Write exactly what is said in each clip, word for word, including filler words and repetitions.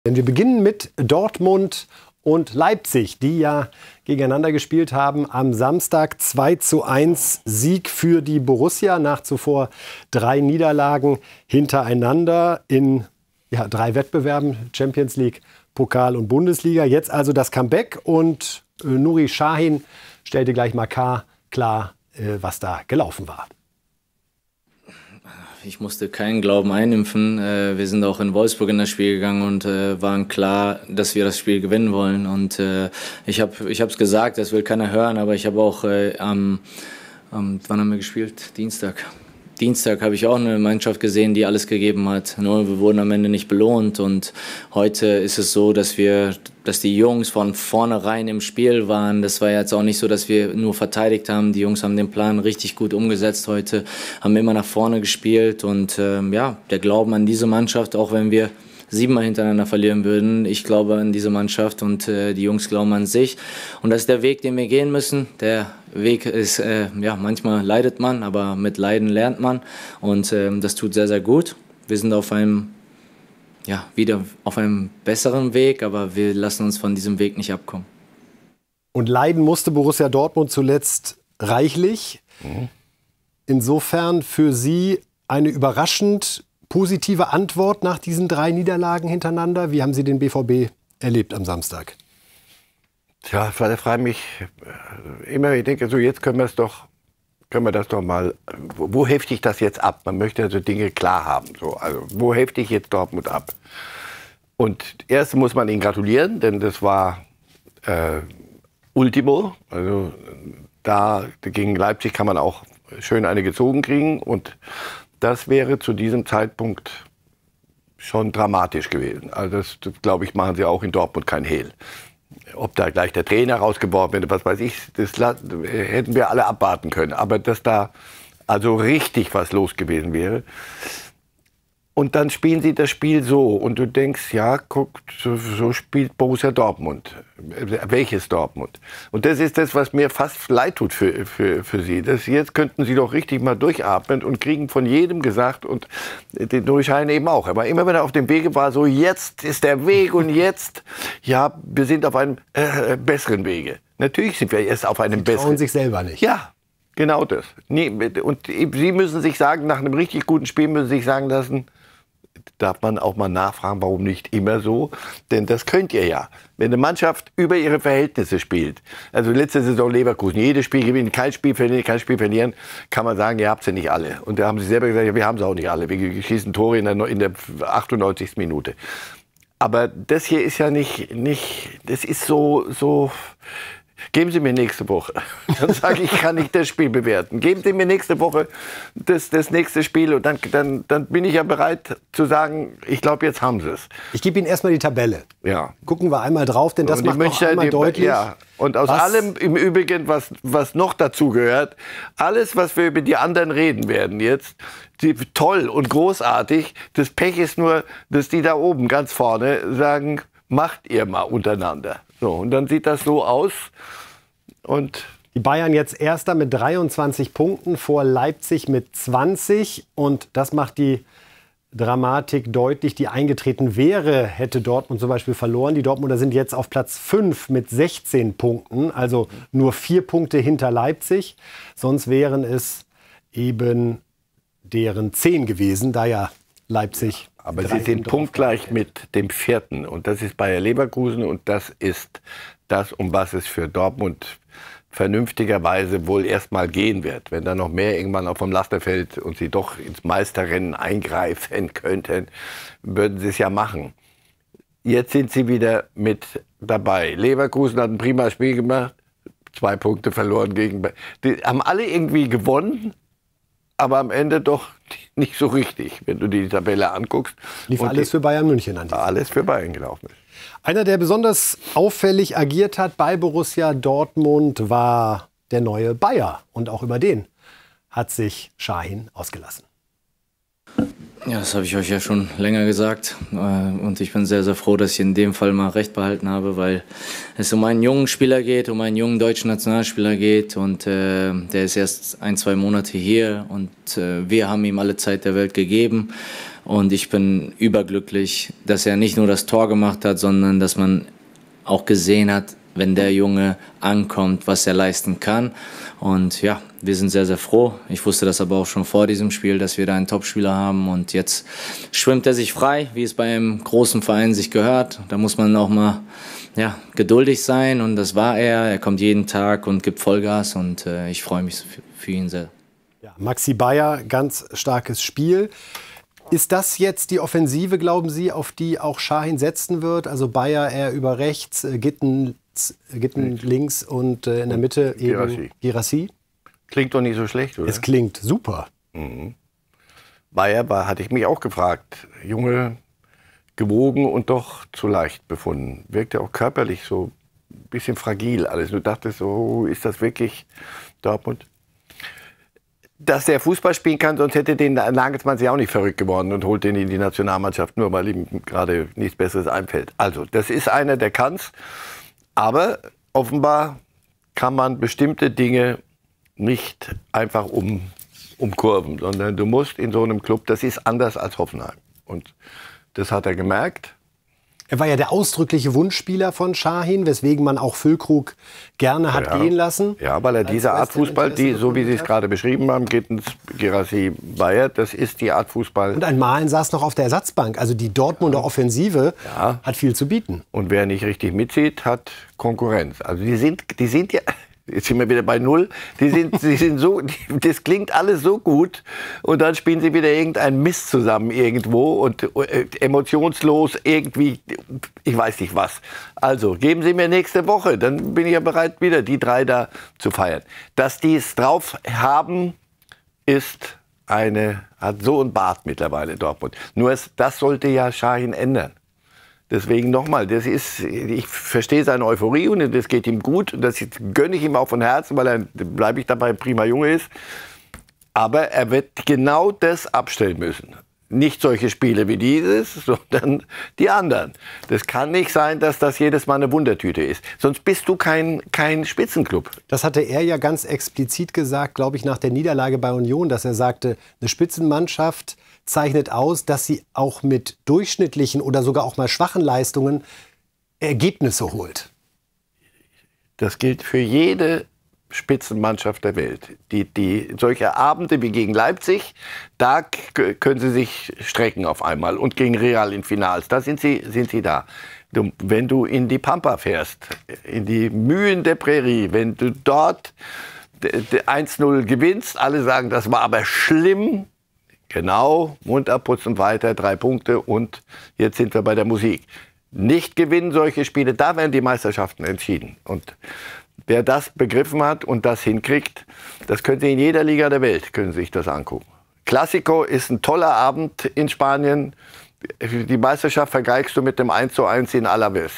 Denn wir beginnen mit Dortmund und Leipzig, die ja gegeneinander gespielt haben. Am Samstag zwei zu eins Sieg für die Borussia nach zuvor drei Niederlagen hintereinander in ja, drei Wettbewerben, Champions League, Pokal und Bundesliga. Jetzt also das Comeback und äh, Nuri Sahin stellte gleich mal klar, äh, was da gelaufen war. Ich musste keinen Glauben einimpfen. Wir sind auch in Wolfsburg in das Spiel gegangen und waren klar, dass wir das Spiel gewinnen wollen. Und ich habe ich habe es gesagt, das will keiner hören, aber ich habe auch am, am, wann haben wir gespielt? Dienstag. Dienstag habe ich auch eine Mannschaft gesehen, die alles gegeben hat. Nur wir wurden am Ende nicht belohnt. Und heute ist es so, dass wir, dass die Jungs von vornherein im Spiel waren. Das war jetzt auch nicht so, dass wir nur verteidigt haben. Die Jungs haben den Plan richtig gut umgesetzt heute, haben immer nach vorne gespielt. Und ähm, ja, der Glauben an diese Mannschaft, auch wenn wir siebenmal hintereinander verlieren würden. Ich glaube an diese Mannschaft und äh, die Jungs glauben an sich. Und das ist der Weg, den wir gehen müssen. Der Weg ist, äh, ja, manchmal leidet man, aber mit Leiden lernt man. Und äh, das tut sehr, sehr gut. Wir sind auf einem, ja, wieder auf einem besseren Weg, aber wir lassen uns von diesem Weg nicht abkommen. Und leiden musste Borussia Dortmund zuletzt reichlich. Mhm. Insofern für Sie eine überraschend positive Antwort nach diesen drei Niederlagen hintereinander. Wie haben Sie den B V B erlebt am Samstag? Tja, da frage ich mich immer, ich denke, so jetzt können wir es doch, können wir das doch mal, wo, wo hefte ich das jetzt ab? Man möchte also Dinge klar haben. So, also wo hefte ich jetzt Dortmund ab? Und erst muss man ihnen gratulieren, denn das war äh, Ultimo. Also da gegen Leipzig kann man auch schön eine gezogen kriegen und das wäre zu diesem Zeitpunkt schon dramatisch gewesen. Also das, das glaube ich, machen sie auch in Dortmund kein Hehl. Ob da gleich der Trainer rausgeworfen wird, was weiß ich, das hätten wir alle abwarten können. Aber dass da also richtig was los gewesen wäre. Und dann spielen sie das Spiel so und du denkst, ja, guck, so, so spielt Borussia Dortmund. Welches Dortmund? Und das ist das, was mir fast leid tut für, für, für sie. Das, jetzt könnten sie doch richtig mal durchatmen und kriegen von jedem gesagt und den Nuri Sahin eben auch. Aber immer wenn er auf dem Wege war, so jetzt ist der Weg und jetzt, ja, wir sind auf einem äh, besseren Wege. Natürlich sind wir erst auf einem sie besseren. trauen sich selber nicht. Ja, genau das. Und sie müssen sich sagen, nach einem richtig guten Spiel müssen sie sich sagen lassen, darf man auch mal nachfragen, warum nicht immer so? Denn das könnt ihr ja. Wenn eine Mannschaft über ihre Verhältnisse spielt, also letzte Saison Leverkusen, jedes Spiel gewinnen, kein Spiel verlieren, kein Spiel verlieren, kann man sagen, ihr habt sie nicht alle. Und da haben sie selber gesagt, ja, wir haben sie auch nicht alle. Wir schießen Tore in der, in der achtundneunzigsten Minute. Aber das hier ist ja nicht, nicht das ist so, so. Geben Sie mir nächste Woche. Dann sage ich, kann ich das Spiel bewerten. Geben Sie mir nächste Woche das, das nächste Spiel und dann, dann, dann bin ich ja bereit zu sagen, ich glaube, jetzt haben Sie es. Ich gebe Ihnen erstmal die Tabelle. Ja. Gucken wir einmal drauf, denn das macht noch einmal die, deutlich. Ja. Und aus allem im Übrigen, was, was noch dazu gehört, alles, was wir über die anderen reden werden jetzt, die, toll und großartig. Das Pech ist nur, dass die da oben ganz vorne sagen, macht ihr mal untereinander. So, und dann sieht das so aus. Und die Bayern jetzt Erster mit dreiundzwanzig Punkten vor Leipzig mit zwanzig. Und das macht die Dramatik deutlich, die eingetreten wäre, hätte Dortmund zum Beispiel verloren. Die Dortmunder sind jetzt auf Platz fünf mit sechzehn Punkten, also nur vier Punkte hinter Leipzig. Sonst wären es eben deren zehn gewesen, da ja Leipzig. Aber sie sind punktgleich mit dem vierten. Und das ist Bayer Leverkusen. Und das ist das, um was es für Dortmund vernünftigerweise wohl erstmal gehen wird. Wenn da noch mehr irgendwann auf dem Laster fällt und sie doch ins Meisterrennen eingreifen könnten, würden sie es ja machen. Jetzt sind sie wieder mit dabei. Leverkusen hat ein prima Spiel gemacht. Zwei Punkte verloren gegen. Die haben alle irgendwie gewonnen. Aber am Ende doch nicht so richtig, wenn du die Tabelle anguckst. Lief alles die, für Bayern München an. Alles für Bayern gelaufen ist. Einer, der besonders auffällig agiert hat bei Borussia Dortmund, war der neue Bayer. Und auch über den hat sich Sahin ausgelassen. Ja, das habe ich euch ja schon länger gesagt. Und ich bin sehr, sehr froh, dass ich in dem Fall mal recht behalten habe, weil es um einen jungen Spieler geht, um einen jungen deutschen Nationalspieler geht. Und äh, der ist erst ein, zwei Monate hier. Und äh, wir haben ihm alle Zeit der Welt gegeben. Und ich bin überglücklich, dass er nicht nur das Tor gemacht hat, sondern dass man auch gesehen hat, wenn der Junge ankommt, was er leisten kann. Und ja, wir sind sehr, sehr froh. Ich wusste das aber auch schon vor diesem Spiel, dass wir da einen Topspieler haben. Und jetzt schwimmt er sich frei, wie es bei einem großen Verein sich gehört. Da muss man auch mal ja, geduldig sein. Und das war er. Er kommt jeden Tag und gibt Vollgas. Und äh, ich freue mich für, für ihn sehr. Ja, Maxi Bayer, ganz starkes Spiel. Ist das jetzt die Offensive, glauben Sie, auf die auch Şahin setzen wird? Also Bayer eher über rechts, äh, Gitten, Gitten links und äh, in der Mitte eben Guirassy. Klingt doch nicht so schlecht, oder? Es klingt super. Mhm. Bayer war, hatte ich mich auch gefragt. Junge, gewogen und doch zu leicht befunden. Wirkte auch körperlich so ein bisschen fragil alles. Du dachtest so, ist das wirklich Dortmund? Dass der Fußball spielen kann, sonst hätte den Nagelsmann sich auch nicht verrückt geworden und holt den in die Nationalmannschaft, nur weil ihm gerade nichts Besseres einfällt. Also, das ist einer, der kann's. Aber offenbar kann man bestimmte Dinge nicht einfach um, umkurven, sondern du musst in so einem Club, das ist anders als Hoffenheim. Und das hat er gemerkt. Er war ja der ausdrückliche Wunschspieler von Şahin, weswegen man auch Füllkrug gerne hat ja. gehen lassen. Ja, weil er diese Art Fußball, die, so wie Sie es gerade beschrieben haben, Gittens, Guirassy, Bayer, das ist die Art Fußball. Und ein Malen saß noch auf der Ersatzbank. Also die Dortmunder ja. Offensive ja. hat viel zu bieten. Und wer nicht richtig mitzieht, hat Konkurrenz. Also die sind, die sind ja... Jetzt sind wir wieder bei Null. Die sind, die sind so, die, das klingt alles so gut. Und dann spielen sie wieder irgendeinen Mist zusammen irgendwo und äh, emotionslos irgendwie, ich weiß nicht was. Also, geben Sie mir nächste Woche, dann bin ich ja bereit, wieder die drei da zu feiern. Dass die es drauf haben, ist eine, hat so ein Bart mittlerweile Dortmund. Nur es, das sollte ja Şahin ändern. Deswegen nochmal, das ist, ich verstehe seine Euphorie und das geht ihm gut. Und das gönne ich ihm auch von Herzen, weil er, bleibe ich dabei, prima Junge ist. Aber er wird genau das abstellen müssen. Nicht solche Spiele wie dieses, sondern die anderen. Das kann nicht sein, dass das jedes Mal eine Wundertüte ist. Sonst bist du kein, kein Spitzenclub. Das hatte er ja ganz explizit gesagt, glaube ich, nach der Niederlage bei Union, dass er sagte, eine Spitzenmannschaft zeichnet aus, dass sie auch mit durchschnittlichen oder sogar auch mal schwachen Leistungen Ergebnisse holt. Das gilt für jede Spitzenmannschaft der Welt. Die, die, solche Abende wie gegen Leipzig, da können sie sich strecken auf einmal. Und gegen Real in Finals, da sind sie, sind sie da. Du, wenn du in die Pampa fährst, in die Mühen der Prärie, wenn du dort eins null gewinnst, alle sagen, das war aber schlimm. Genau, Mund abputzen, weiter, drei Punkte und jetzt sind wir bei der Musik. Nicht gewinnen solche Spiele, da werden die Meisterschaften entschieden. Und wer das begriffen hat und das hinkriegt, das können Sie in jeder Liga der Welt, können Sie sich das angucken. Clasico ist ein toller Abend in Spanien. Die Meisterschaft vergeigst du mit dem eins zu eins in Alaves.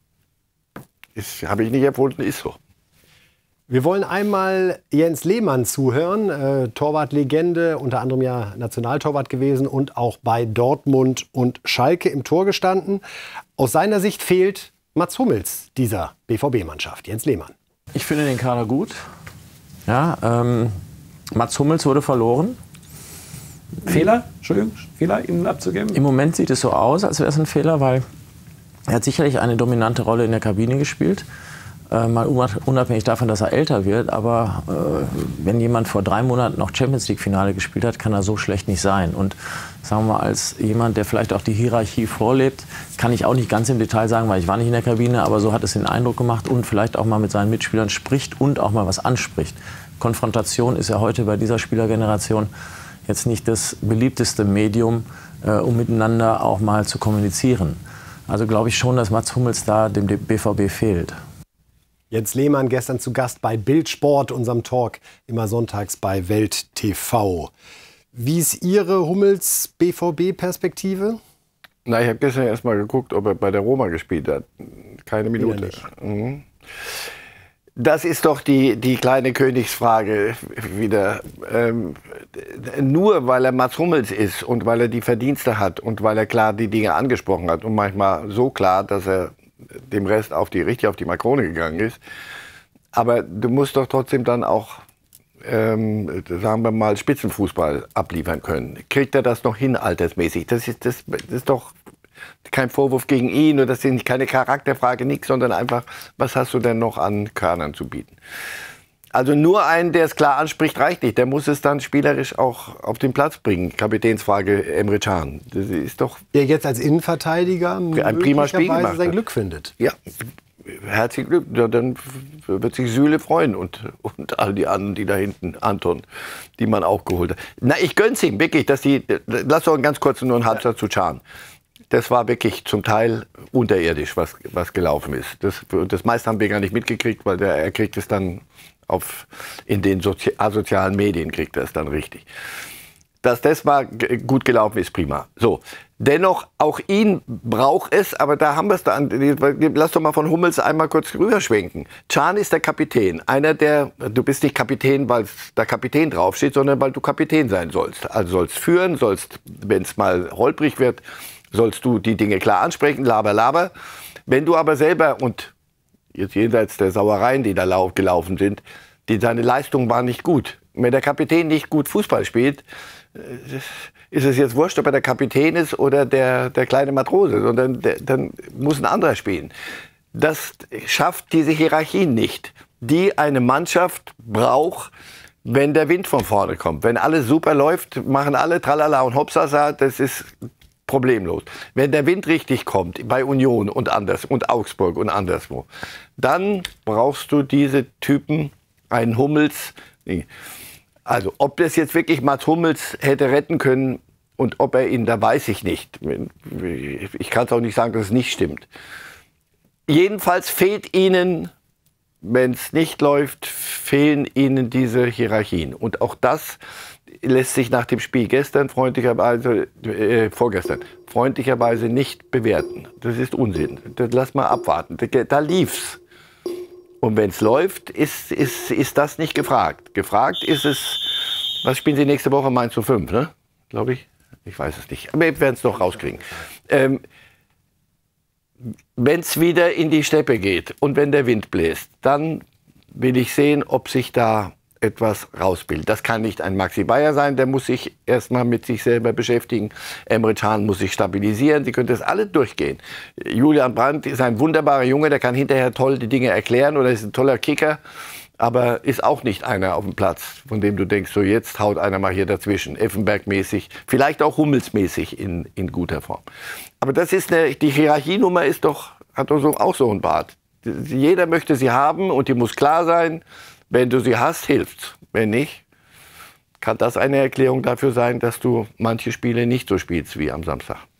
Das habe ich nicht erfunden, ist so. Wir wollen einmal Jens Lehmann zuhören, äh, Torwartlegende, unter anderem ja Nationaltorwart gewesen und auch bei Dortmund und Schalke im Tor gestanden. Aus seiner Sicht fehlt Mats Hummels dieser B V B-Mannschaft. Jens Lehmann. Ich finde den Kader gut. Ja, ähm, Mats Hummels wurde verloren. Fehler? Entschuldigung, Fehler ihm abzugeben? Im Moment sieht es so aus, als wäre es ein Fehler, weil er hat sicherlich eine dominante Rolle in der Kabine gespielt. Äh, mal unabhängig davon, dass er älter wird, aber äh, wenn jemand vor drei Monaten noch Champions-League-Finale gespielt hat, kann er so schlecht nicht sein. Und sagen wir mal, als jemand, der vielleicht auch die Hierarchie vorlebt, kann ich auch nicht ganz im Detail sagen, weil ich war nicht in der Kabine, aber so hat es den Eindruck gemacht und vielleicht auch mal mit seinen Mitspielern spricht und auch mal was anspricht. Konfrontation ist ja heute bei dieser Spielergeneration jetzt nicht das beliebteste Medium, äh, um miteinander auch mal zu kommunizieren. Also glaube ich schon, dass Mats Hummels da dem B V B fehlt. Jens Lehmann gestern zu Gast bei Bild Sport, unserem Talk, immer sonntags bei Welt T V. Wie ist Ihre Hummels-B V B-Perspektive? Na, ich habe gestern erst mal geguckt, ob er bei der Roma gespielt hat. Keine Minute. Nicht. Mhm. Das ist doch die, die kleine Königsfrage wieder. Ähm, nur weil er Mats Hummels ist und weil er die Verdienste hat und weil er klar die Dinge angesprochen hat und manchmal so klar, dass er dem Rest auf die, richtig auf die Makrone gegangen ist. Aber du musst doch trotzdem dann auch, ähm, sagen wir mal, Spitzenfußball abliefern können. Kriegt er das noch hin altersmäßig? Das ist, das, das ist doch kein Vorwurf gegen ihn und das ist keine Charakterfrage, nichts, sondern einfach, was hast du denn noch an Körnern zu bieten? Also nur einen, der es klar anspricht, reicht nicht. Der muss es dann spielerisch auch auf den Platz bringen. Kapitänsfrage Emre Can. Das ist doch... Der jetzt als Innenverteidiger ein prima Spiel gemacht sein hat. Glück findet. Ja, herzlichen Glück. Ja, dann wird sich Süle freuen und, und all die anderen, die da hinten, Anton, die man auch geholt hat. Na, ich gönn's ihm wirklich, dass die... Lass doch ganz kurz nur einen Halbsatz zu Can. Das war wirklich zum Teil unterirdisch, was, was gelaufen ist. Das, das meiste haben wir gar nicht mitgekriegt, weil der, er kriegt es dann auf, in den Sozi asozialen Medien kriegt er es dann richtig. Dass das mal gut gelaufen ist, prima. So, dennoch, auch ihn braucht es, aber da haben wir es dann. Lass doch mal von Hummels einmal kurz rüberschwenken. Can ist der Kapitän. Einer der, du bist nicht Kapitän, weil da Kapitän draufsteht, sondern weil du Kapitän sein sollst. Also sollst führen, sollst, wenn es mal holprig wird, sollst du die Dinge klar ansprechen, laber, laber. Wenn du aber selber, und jetzt jenseits der Sauereien, die da gelaufen sind, die, deine Leistung war nicht gut. Wenn der Kapitän nicht gut Fußball spielt, ist es jetzt wurscht, ob er der Kapitän ist oder der, der kleine Matrose, sondern der, dann muss ein anderer spielen. Das schafft diese Hierarchien nicht, die eine Mannschaft braucht, wenn der Wind von vorne kommt. Wenn alles super läuft, machen alle Tralala und Hopsasa, das ist problemlos. Wenn der Wind richtig kommt, bei Union und anders und Augsburg und anderswo, dann brauchst du diese Typen, einen Hummels. Also ob das jetzt wirklich Mats Hummels hätte retten können und ob er ihn, da weiß ich nicht. Ich kann es auch nicht sagen, dass es nicht stimmt. Jedenfalls fehlt ihnen, wenn es nicht läuft, fehlen ihnen diese Hierarchien. Und auch das lässt sich nach dem Spiel gestern freundlicherweise, äh, vorgestern, freundlicherweise nicht bewerten. Das ist Unsinn. Das lass mal abwarten. Da, da lief's. Und wenn es läuft, ist, ist, ist das nicht gefragt. Gefragt ist es, was spielen Sie nächste Woche? Mainz zu fünf, ne? Glaube ich. Ich weiß es nicht. Aber wir werden es doch rauskriegen. Ähm, wenn es wieder in die Steppe geht und wenn der Wind bläst, dann will ich sehen, ob sich da etwas rausbildet. Das kann nicht ein Maxi Bayer sein, der muss sich erstmal mit sich selber beschäftigen. Emre Can muss sich stabilisieren, Sie können das alle durchgehen. Julian Brandt ist ein wunderbarer Junge, der kann hinterher toll die Dinge erklären oder ist ein toller Kicker, aber ist auch nicht einer auf dem Platz, von dem du denkst, so jetzt haut einer mal hier dazwischen, Effenberg-mäßig, vielleicht auch Hummels-mäßig in, in guter Form. Aber das ist eine, die Hierarchienummer ist doch, hat doch so, auch so ein Bart. Jeder möchte sie haben und die muss klar sein. Wenn du sie hast, hilft's. Wenn nicht, kann das eine Erklärung dafür sein, dass du manche Spiele nicht so spielst wie am Samstag.